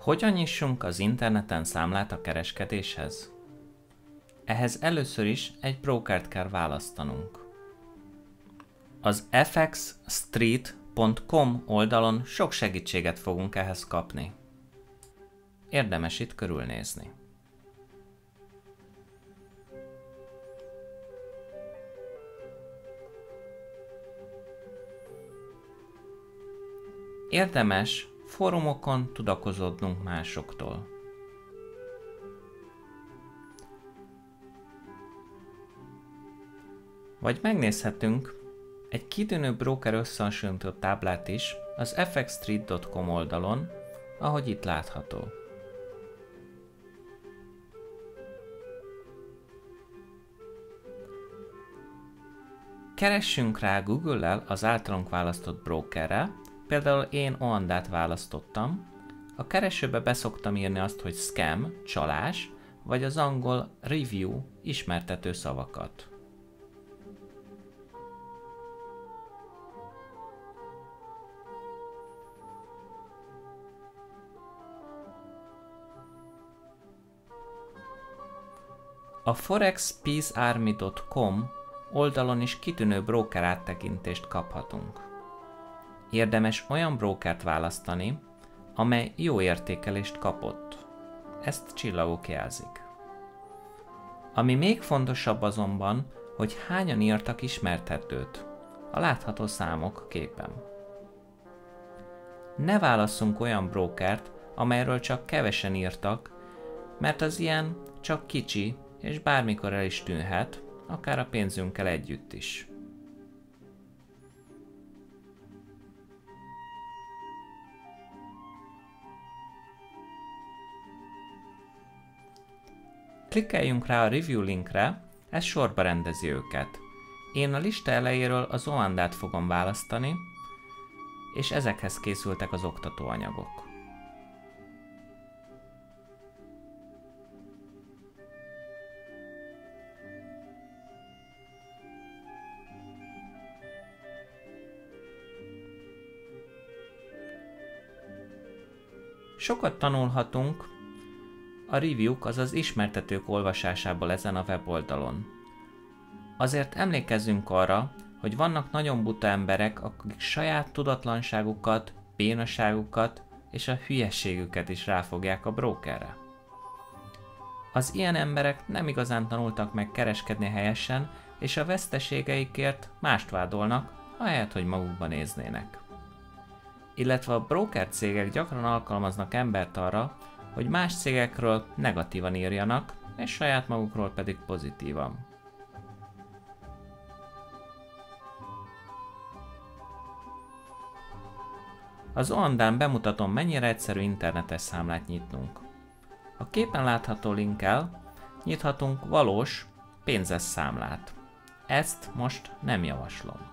Hogyan nyissunk az interneten számlát a kereskedéshez? Ehhez először is egy brokert kell választanunk. Az fxstreet.com oldalon sok segítséget fogunk ehhez kapni. Érdemes itt körülnézni. Érdemes fórumokon tudakozódnunk másoktól. Vagy megnézhetünk egy kitűnő broker összehasonlító táblát is az fxstreet.com oldalon, ahogy itt látható. Keressünk rá Google-lel az általunk választott brokerre, például én Oandát választottam. A keresőbe beszoktam írni azt, hogy scam, csalás, vagy az angol review ismertető szavakat. A forexpeacearmy.com oldalon is kitűnő broker áttekintést kaphatunk. Érdemes olyan brokert választani, amely jó értékelést kapott. Ezt csillagok jelzik. Ami még fontosabb azonban, hogy hányan írtak ismertetőt, a látható számok a képen. Ne válasszunk olyan brokert, amelyről csak kevesen írtak, mert az ilyen csak kicsi, és bármikor el is tűnhet, akár a pénzünkkel együtt is. Klikkeljünk rá a review linkre, ez sorba rendezi őket. Én a lista elejéről az Oandát fogom választani, és ezekhez készültek az oktatóanyagok. Sokat tanulhatunk a review-k, azaz ismertetők olvasásából ezen a weboldalon. Azért emlékezzünk arra, hogy vannak nagyon buta emberek, akik saját tudatlanságukat, bénaságukat és a hülyességüket is ráfogják a brokerre. Az ilyen emberek nem igazán tanultak meg kereskedni helyesen, és a veszteségeikért mást vádolnak, ahelyett, hogy magukba néznének. Illetve a broker cégek gyakran alkalmaznak embert arra, hogy más cégekről negatívan írjanak, és saját magukról pedig pozitívan. Az Oandán bemutatom, mennyire egyszerű internetes számlát nyitnunk. A képen látható linkkel nyithatunk valós, pénzes számlát. Ezt most nem javaslom.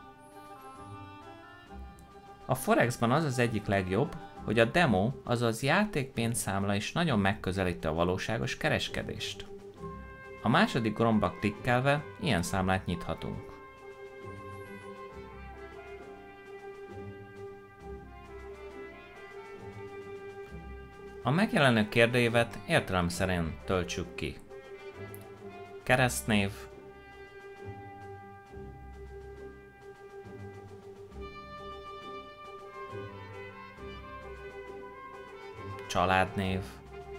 A Forexban az az egyik legjobb, hogy a demo, azaz játékpénzszámla is nagyon megközelíti a valóságos kereskedést. A második gombba klikkelve ilyen számlát nyithatunk. A megjelenő kérdőívet értelemszerűen töltsük ki. Keresztnév, családnév,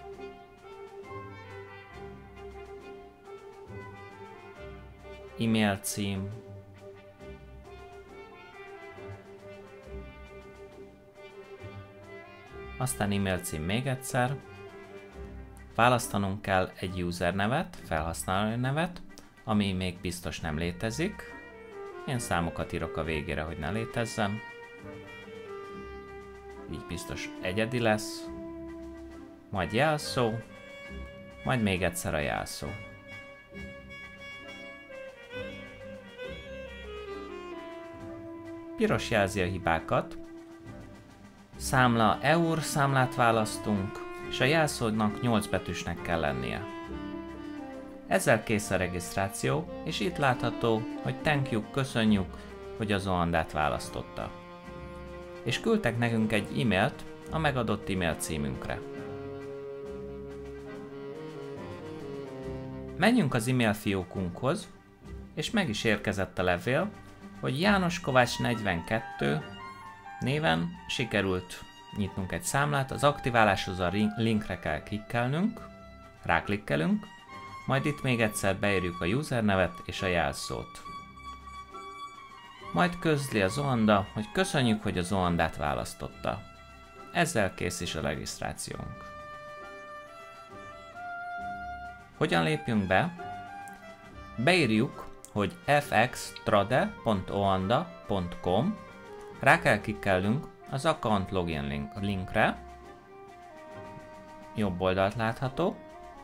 e-mail cím, aztán e-mail cím még egyszer, választanunk kell egy user nevet, felhasználói nevet, ami még biztos nem létezik. Én számokat írok a végére, hogy ne létezzen. Így biztos egyedi lesz. Majd jelszó, majd még egyszer a jelszó. Piros jelzi a hibákat. Számla EUR számlát választunk, és a jelszónak 8 betűsnek kell lennie. Ezzel kész a regisztráció, és itt látható, hogy thank you, köszönjük, hogy az Oandát választotta. És küldtek nekünk egy e-mailt, a megadott e-mail címünkre. Menjünk az e-mail fiókunkhoz, és meg is érkezett a levél, hogy János Kovács 42 néven sikerült nyitnunk egy számlát, az aktiváláshoz a linkre kell klikkelnünk, ráklikkelünk, majd itt még egyszer beírjuk a usernevet és a jelszót. Majd közli a Zoanda, hogy köszönjük, hogy a Zoandát választotta. Ezzel kész is a regisztrációnk. Hogyan lépjünk be? Beírjuk, hogy fxtrade.oanda.com, rá kell klikkelnünk az Account Login linkre, jobb oldalt látható.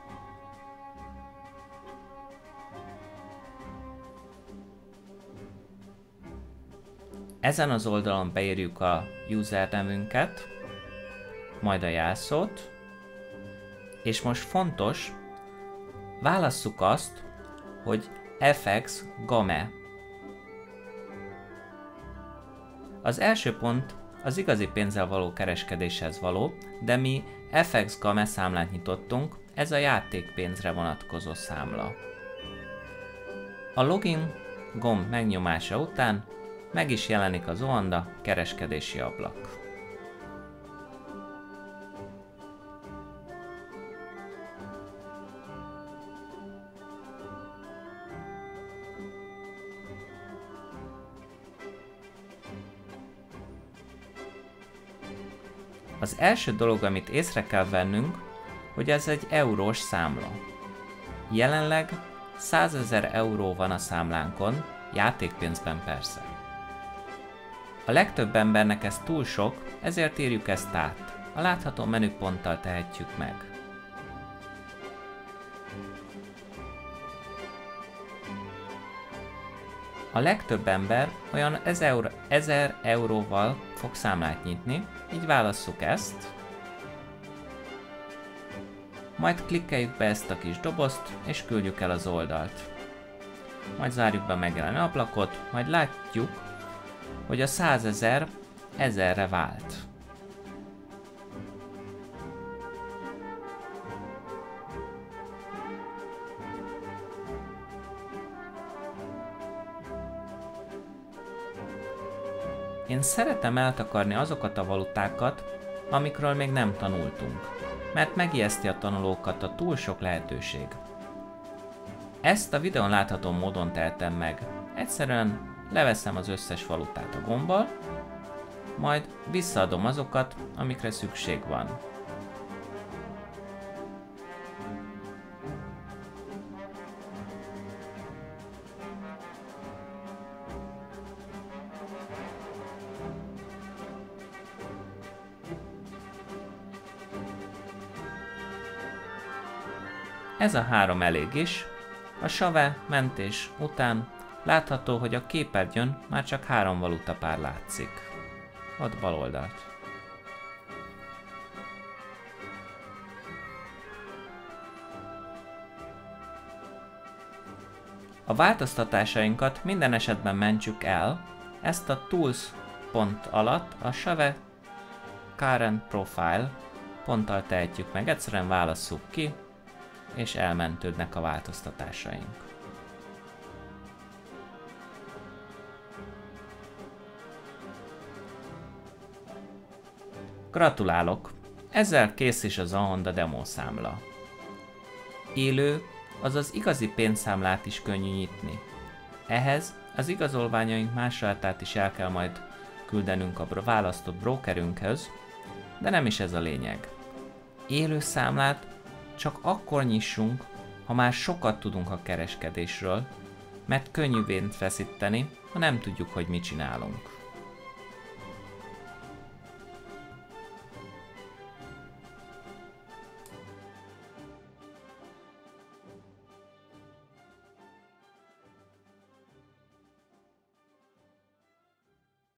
Ezen az oldalon beírjuk a usernevünket, majd a jelszót, és most fontos, válasszuk azt, hogy FX Game. Az első pont az igazi pénzzel való kereskedéshez való, de mi FX Game számlát nyitottunk, ez a játékpénzre vonatkozó számla. A login gomb megnyomása után meg is jelenik a Zoanda kereskedési ablak. Az első dolog, amit észre kell vennünk, hogy ez egy eurós számla. Jelenleg 100 000 euró van a számlánkon, játékpénzben persze. A legtöbb embernek ez túl sok, ezért írjuk ezt át. A látható menüponttal tehetjük meg. A legtöbb ember olyan 1000 euróval fog számlát nyitni, így válasszuk ezt. Majd klikkeljük be ezt a kis dobozt, és küldjük el az oldalt. Majd zárjuk be a megjelenő ablakot, majd látjuk, hogy a 100 000 1000-re vált. Én szeretem eltakarni azokat a valutákat, amikről még nem tanultunk, mert megijeszti a tanulókat a túl sok lehetőség. Ezt a videón látható módon tehetem meg. Egyszerűen leveszem az összes valutát a gombbal, majd visszaadom azokat, amikre szükség van. Ez a 3 elég is. A Save mentés után látható, hogy a képernyőn már csak 3 valutapár látszik. Ott bal oldalt. A változtatásainkat minden esetben mentsük el, ezt a Tools pont alatt a Save Current Profile ponttal tehetjük meg, egyszerűen válasszuk ki, és elmentődnek a változtatásaink. Gratulálok! Ezzel kész is a Zoanda demo számla. Élő, azaz igazi pénzszámlát is könnyű nyitni. Ehhez az igazolványaink másolatát is el kell majd küldenünk a választott brokerünkhöz, de nem is ez a lényeg. Élő számlát csak akkor nyissunk, ha már sokat tudunk a kereskedésről, mert könnyű pénzt veszíteni, ha nem tudjuk, hogy mit csinálunk.